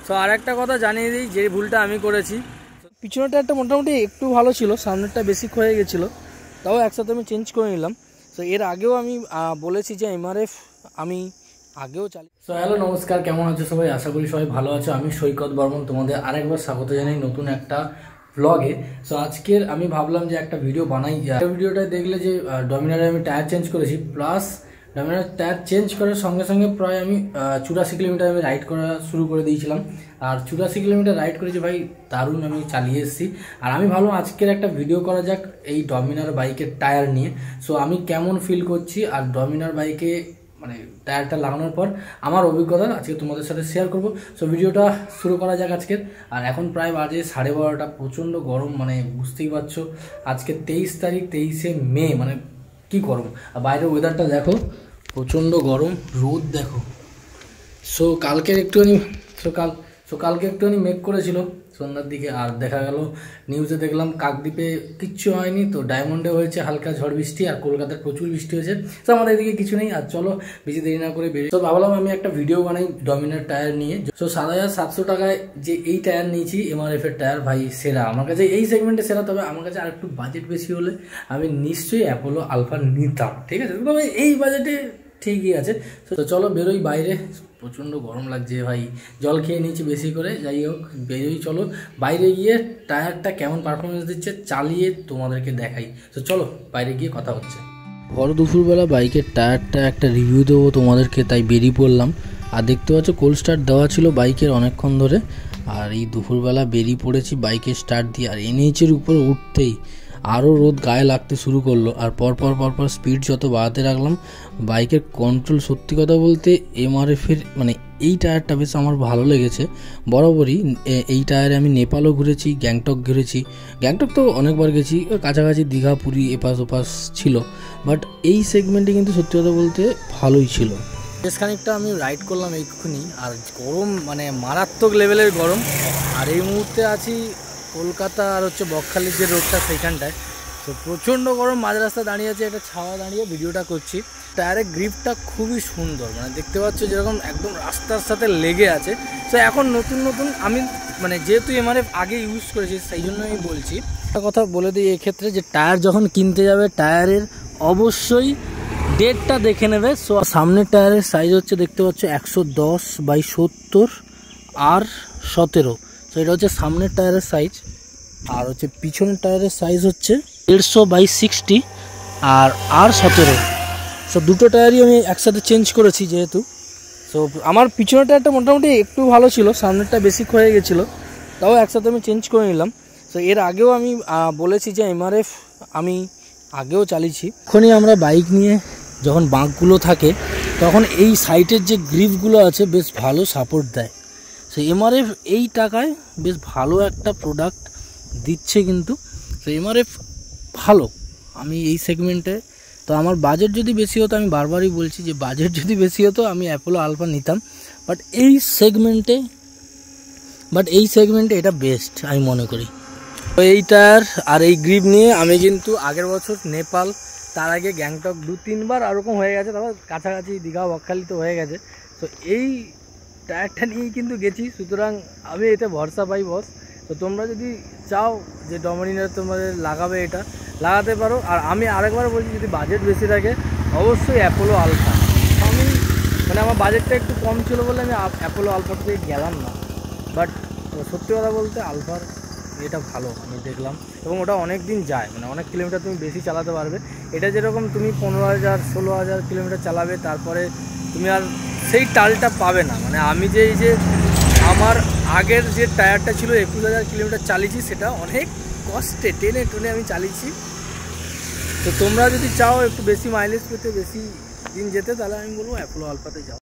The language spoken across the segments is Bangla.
সো আর একটা কথা জানিয়ে দিই যে ভুলটা আমি করেছি, পিছনেরটা একটা মোটামুটি একটু ভালো ছিল, সামনেরটা বেশি ক্ষয়ে গেছিলো, তাও একসাথে আমি চেঞ্জ করে নিলাম। সো এর আগেও আমি বলেছি যে এমআরএফ আমি আগেও চালি। সো হ্যালো নমস্কার, কেমন আছো সবাই? আশা করি সবাই ভালো আছো। আমি সৈকত বর্মন তোমাদের আরেকবার স্বাগত জানাই নতুন একটা ব্লগে। সো আজকের আমি ভাবলাম যে একটা ভিডিও বানাই। ভিডিওটা দেখলে যে ডমিনারে আমি টায়ার চেঞ্জ করেছি, প্লাস ডমিনার টায়ার চেঞ্জ করার সঙ্গে সঙ্গে প্রায় আমি 84 কিলোমিটার আমি রাইড করা শুরু করে দিয়েছিলাম। আর 84 কিলোমিটার রাইড করেছি ভাই, দারুণ আমি চালিয়ে এসেছি। আর আমি ভাবলাম আজকের একটা ভিডিও করা যাক এই ডমিনার বাইকের টায়ার নিয়ে। সো আমি কেমন ফিল করছি আর ডমিনার বাইকে মানে টায়ারটা লাগানোর পর আমার অভিজ্ঞতা আজকে তোমাদের সাথে শেয়ার করব। সো ভিডিওটা শুরু করা যাক আজকের। আর এখন প্রায় বাজে 12:30, প্রচণ্ড গরম, মানে বুঝতেই পারছো আজকে 23 তারিখ, 23শে মে, মানে কি গরম। আর বাইরের ওয়েদারটা দেখো, প্রচণ্ড গরম, রোদ দেখো। সো কালকের একটুখানি কালকে একটুখানি মেঘ করেছিল সন্ধ্যার দিকে, আর দেখা গেল নিউজে দেখলাম কাকদ্বীপে কিচ্ছু হয়নি, তো ডায়মন্ডে হয়েছে হালকা ঝড় বৃষ্টি, আর কলকাতায় প্রচুর বৃষ্টি হয়েছে। তো আমাদের এদিকে কিছু নেই। আর চলো বেশি দেরি না করে বেরিয়ে, তো ভাবলাম আমি একটা ভিডিও বানাই ডমিনার টায়ার নিয়ে। সো 7,700 টাকায় যে এই টায়ার নিয়েছি, এমআরএফ এর টায়ার, ভাই সেরা আমার কাছে, এই সেগমেন্টে সেরা। তবে আমার কাছে আর একটু বাজেট বেশি হলে আমি নিশ্চয়ই অ্যাপোলো আলফা নিতাম, ঠিক আছে? তবে এই বাজেটে ঠিকই আছে। তো চলো বেরোই বাইরে, প্রচণ্ড গরম লাগছে ভাই, জল খেয়ে নিয়েছি বেশি করে। যাই হোক বেরোই, চলো বাইরে গিয়ে টায়ারটা কেমন পারফরমেন্স দিচ্ছে চালিয়ে তোমাদেরকে দেখাই। তো চলো বাইরে গিয়ে কথা হচ্ছে। ভর দুপুরবেলা বাইকের টায়ারটা একটা রিভিউ দেবো তোমাদেরকে, তাই বেরিয়ে পড়লাম। আর দেখতে পাচ্ছ কোল্ড স্টার্ট দেওয়া ছিল বাইকের অনেকক্ষণ ধরে, আর এই দুপুরবেলা বেরিয়ে পড়েছি বাইকের স্টার্ট দিয়ে। আর এনএইচের উপরে উঠতেই আরও রোদ গায়ে লাগতে শুরু করলো, আর পরপর স্পিড যত বাড়াতে রাখলাম বাইকের কন্ট্রোল, সত্যি কথা বলতে এমআরএফের মানে এই টায়ারটা বেশ আমার ভালো লেগেছে। বরাবরই এই টায়ারে আমি নেপালও ঘুরেছি, গ্যাংটক ঘুরেছি। গ্যাংটক তো অনেকবার গেছি, কাছাকাছি দীঘা পুরী এপাশ ওপাশ ছিল, বাট এই সেগমেন্টে কিন্তু সত্যি কথা বলতে ভালোই ছিল। বেশ খানিকটা আমি রাইড করলাম এইক্ষুনি, আর গরম মানে মারাত্মক লেভেলের গরম। আর এই মুহূর্তে আছি কলকাতা আর হচ্ছে বকখালির যে রোডটা সেইখানটায়। তো প্রচণ্ড গরম, মাঝ রাস্তায় দাঁড়িয়ে আছে, একটা ছাওয়া দাঁড়িয়ে ভিডিওটা করছি। টায়ারের গ্রিপটা খুবই সুন্দর, মানে দেখতে পাচ্ছ যেরকম একদম রাস্তার সাথে লেগে আছে। তো এখন নতুন আমি মানে যেহেতু এমআরএফ আগে ইউজ করেছি সেই জন্য আমি বলছি। একটা কথা বলে দিই এক্ষেত্রে, যে টায়ার যখন কিনতে যাবে টায়ারের অবশ্যই ডেটটা দেখে নেবে। সো সামনের টায়ারের সাইজ হচ্ছে দেখতে পাচ্ছ 110/70 আর 17। তো এটা হচ্ছে সামনের টায়ারের সাইজ, আর হচ্ছে পিছনের টায়ারের সাইজ হচ্ছে 150/60 আর 17। সো দুটো টায়ারই আমি একসাথে চেঞ্জ করেছি যেহেতু। সো আমার পিছনের টায়ারটা মোটামুটি একটু ভালো ছিল, সামনেরটা বেশি ক্ষয়ে গেছিলো, তাও একসাথে আমি চেঞ্জ করে নিলাম। সো এর আগেও আমি বলেছি যে এমআরএফ আমি আগেও চালিয়েছি। এখনই আমরা বাইক নিয়ে যখন বাঁকগুলো থাকে তখন এই সাইডের যে গ্রিপগুলো আছে বেশ ভালো সাপোর্ট দেয়। সো এমআরএফ এই টাকায় বেশ ভালো একটা প্রোডাক্ট দিচ্ছে কিন্তু। সো এমআরএফ ভালো, আমি এই সেগমেন্টে, তো আমার বাজেট যদি বেশি হতো, আমি বারবারই বলছি যে বাজেট যদি বেশি হতো আমি অ্যাপোলো আলফা নিতাম, বাট এই সেগমেন্টে এটা বেস্ট আমি মনে করি। তো এই টায়ার আর এই গ্রিপ নিয়ে আমি কিন্তু আগের বছর নেপাল, তার আগে গ্যাংটক 2-3বার ওরকম হয়ে গেছে, তারপর কাছাকাছি দীঘা বকখালি তো হয়ে গেছে। তো এই টায়ারটা নিয়েই কিন্তু গেছি, সুতরাং আমি এতে ভরসা পাই বস। তো তোমরা যদি চাও যে ডমিনার তোমাদের লাগাবে, এটা লাগাতে পারো। আর আমি আরেকবার বলছি, যদি বাজেট বেশি থাকে অবশ্যই অ্যাপোলো আলফা। আমি মানে আমার বাজেটটা একটু কম ছিল বলে আমি অ্যাপোলো আলফার থেকে গেলাম না, বাট সত্যি কথা বলতে আলফার এটা ভালো আমি দেখলাম, এবং ওটা অনেক দিন যায়, মানে অনেক কিলোমিটার তুমি বেশি চালাতে পারবে। এটা যেরকম তুমি 15,000-16,000 কিলোমিটার চালাবে, তারপরে তুমি আর সেই টালটা পাবে না। মানে আমি যে এই যে আমার আগের যে টায়ারটা ছিল 21,000 কিলোমিটার চালিয়েছি, সেটা অনেক কষ্টে টেনে টুনে আমি চালিয়েছি। তো তোমরা যদি চাও একটু বেশি মাইলেজ পেতে, বেশি দিন যেতে, তাহলে আমি বলবো অ্যাপোলো আলফাতে যাও।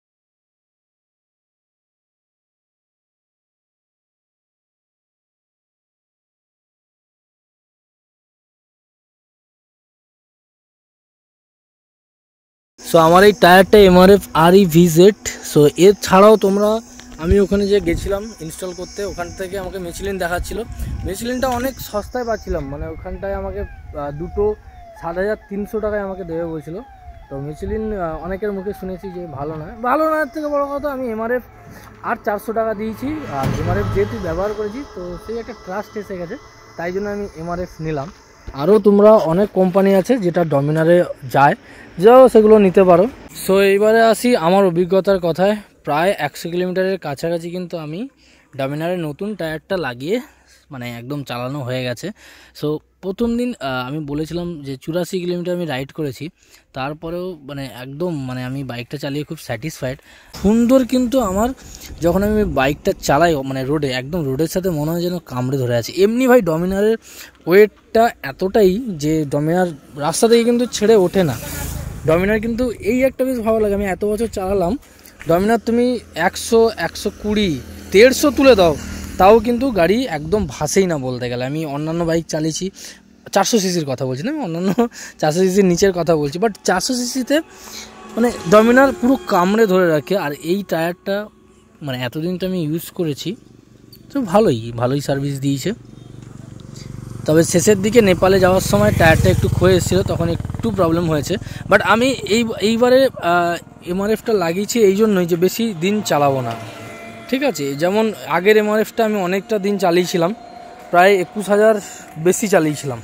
সো আমার এই টায়ারটা এমআরএফ REVZ। সো এর ছাড়াও তোমরা, আমি ওখানে যে গেছিলাম ইনস্টল করতে, ওখান থেকে আমাকে মিচলিন দেখাচ্ছিল। মিচলিনটা অনেক সস্তায় পাচ্ছিলাম, মানে ওখানটায় আমাকে দুটো 7,300 টাকায় আমাকে দেবে বলছিল। তো মিচেলিন অনেকের মুখে শুনেছি যে ভালো নয়, ভালো নয় থেকে বড় কথা আমি এমআরএফ আর 400 টাকা দিয়েছি, আর এমআরএফ যেহেতু ব্যবহার করেছি তো সেই একটা ট্রাস্ট এসে গেছে, তাই জন্য আমি এমআরএফ নিলাম। আরও তোমরা অনেক কোম্পানি আছে যেটা ডমিনারে যায়, যাও সেগুলো নিতে পারো। সো এইবারে আসি আমার অভিজ্ঞতার কথায়। প্রায় 100 কিলোমিটারের কাছাকাছি কিন্তু আমি ডমিনারের নতুন টায়ারটা লাগিয়ে মানে একদম চালানো হয়ে গেছে। সো প্রথম দিন আমি বলেছিলাম যে 84 কিলোমিটার আমি রাইড করেছি, তারপরেও মানে একদম মানে আমি বাইকটা চালিয়ে খুব স্যাটিসফাইড। সুন্দর কিন্তু আমার যখন আমি বাইকটা চালাই মানে রোডে, একদম রোডের সাথে মনে হয় যেন কামড়ে ধরে আছে। এমনি ভাই ডমিনারের ওয়েটটা এতটাই যে ডমিনার রাস্তা থেকে কিন্তু ছেড়ে ওঠে না। ডমিনার কিন্তু এই একটা বেশ ভালো লাগে, আমি এত বছর চালালাম ডমিনার, তুমি 100, 120, 150 তুলে দাও তাও কিন্তু গাড়ি একদম ভাসেই না বলতে গেলে। আমি অন্যান্য বাইক চালিয়েছি, 400 সিসির কথা বলছি না, আমি অন্যান্য 400 সিসির নিচের কথা বলছি, বাট 400 সিসিতে মানে ডমিনার পুরো কামড়ে ধরে রাখে। আর এই টায়ারটা মানে এতদিন তো আমি ইউজ করেছি তো ভালোই সার্ভিস দিয়েছে। তবে শেষের দিকে নেপালে যাওয়ার সময় টায়ারটা একটু ক্ষয়ে এসেছিলো, তখন একটু প্রবলেম হয়েছে। বাট আমি এইবারে এমআরএফটা লাগিয়েছি এই জন্যই যে বেশি দিন চালাবো না, ঠিক আছে। যেমন আগের এমআরএফটা আমি অনেকটা দিন চালিয়েছিলাম, প্রায় 21,000 বেশি চালিয়েছিলাম।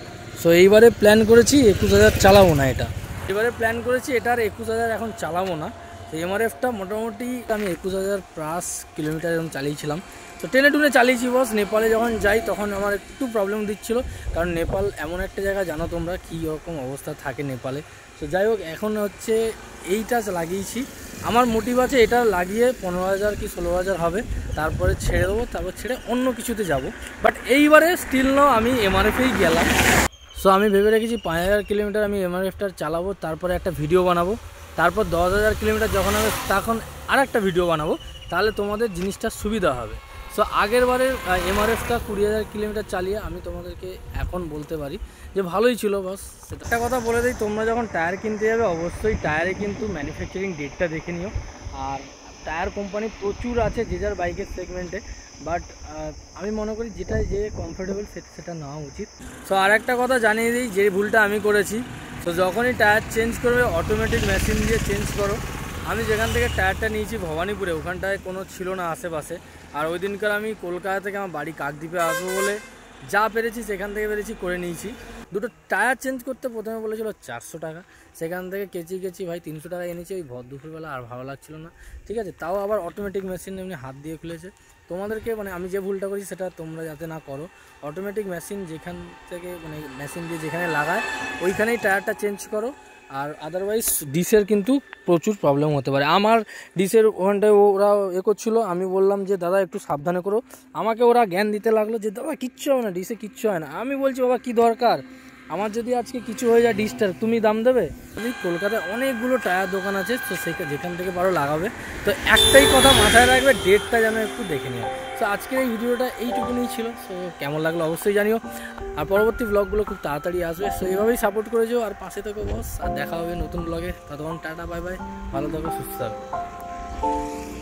সো এইবারে প্ল্যান করেছি 21,000 চালাবো না, এবারে প্ল্যান করেছি এটা আর 21,000 এখন চালাবো না। তো এমআরএফটা মোটামুটি আমি 21,000 প্লাস কিলোমিটার এরকম চালিয়েছিলাম। তো টেনে টুনে চালিয়েছি বস। নেপালে যখন যাই তখন আমার একটু প্রবলেম দিচ্ছিলো, কারণ নেপাল এমন একটা জায়গা জানো তোমরা কী রকম অবস্থা থাকে নেপালে। তো যাই হোক এখন হচ্ছে এইটা লাগিয়েছি, আমার মোটিভ আছে এটা লাগিয়ে 15,000 কি 16,000 হবে, তারপরে ছেড়ে দেবো, তারপর ছেড়ে অন্য কিছুতে যাব। বাট এইবারে স্টিল নাও আমি এমআরএফেই গেলাম। সো আমি ভেবে রেখেছি 5,000 কিলোমিটার আমি এমআরএফটা চালাবো, তারপরে একটা ভিডিও বানাবো, তারপর 10,000 কিলোমিটার যখন হবে তখন আর একটা ভিডিও বানাবো, তাহলে তোমাদের জিনিসটা সুবিধা হবে। সো আগের বারের এমআরএফটা 20,000 কিলোমিটার চালিয়ে আমি তোমাদেরকে এখন বলতে পারি যে ভালোই ছিল বস। সেটা একটা কথা বলে দিই, তোমরা যখন টায়ার কিনতে যাবে অবশ্যই টায়ারে কিন্তু ম্যানুফ্যাকচারিং ডেটটা দেখে নিও। আর টায়ার কোম্পানি প্রচুর আছে যে যার বাইকের সেগমেন্টে, বাট আমি মনে করি যেটা যে কমফোর্টেবল সেটা নেওয়া উচিত। সো আর একটা কথা জানিয়ে দিই, যে ভুলটা আমি করেছি, তো যখনই টায়ার চেঞ্জ করবে অটোমেটিক মেশিন দিয়ে চেঞ্জ করো। আমি যেখান থেকে টায়ারটা নিয়েছি ভবানীপুরে, ওখানটায় কোনো ছিল না আশেপাশে। আর ওই দিনকার আমি কলকাতা থেকে আমার বাড়ি কাকদ্বীপে আসবো বলে যা পেরেছি সেখান থেকে পেরেছি করে নিয়েছি। দুটো টায়ার চেঞ্জ করতে প্রথমে বলেছিল 400 টাকা, সেখান থেকে কেচি ভাই 300 টাকা এনেছি। ওই ভর দুপুরবেলা আর ভালো লাগছিল না, ঠিক আছে। তাও আবার অটোমেটিক মেশিন এমনি হাত দিয়ে খুলেছে। তোমাদেরকে মানে আমি যে ভুলটা করি সেটা তোমরা যাতে না করো। অটোমেটিক মেশিন যেখান থেকে মানে মেশিন দিয়ে যেখানে লাগায় ওইখানেই টায়ারটা চেঞ্জ করো। আর আদারওয়াইজ ডিসের কিন্তু প্রচুর প্রবলেম হতে পারে। আমার ডিসের ওখানটায় ওরা করছিলো, আমি বললাম যে দাদা একটু সাবধানে করো, আমাকে ওরা জ্ঞান দিতে লাগলো যে দাদা কিচ্ছু হয় না, ডিসে কিচ্ছু হয় না। আমি বলছি বাবা কী দরকার, আমার যদি আজকে কিছু হয়ে যায় ডিসটার তুমি দাম দেবে? কলকাতায় অনেকগুলো টায়ার দোকান আছে, তো যেখান থেকে পারো লাগাবে। তো একটাই কথা মাথায় রাখবে, ডেটটা যেন একটু দেখে নিও। সো আজকের এই ভিডিওটা এইটুকুনি ছিল। সো কেমন লাগলো অবশ্যই জানিও, আর পরবর্তী ব্লগগুলো খুব তাড়াতাড়ি আসবে। সো এইভাবেই সাপোর্ট করে যাও আর পাশে থেকো বস। আর দেখা হবে নতুন ব্লগে, ততক্ষণ টাটা বাই বাই, ভালো থাকো সুস্থ থাকো।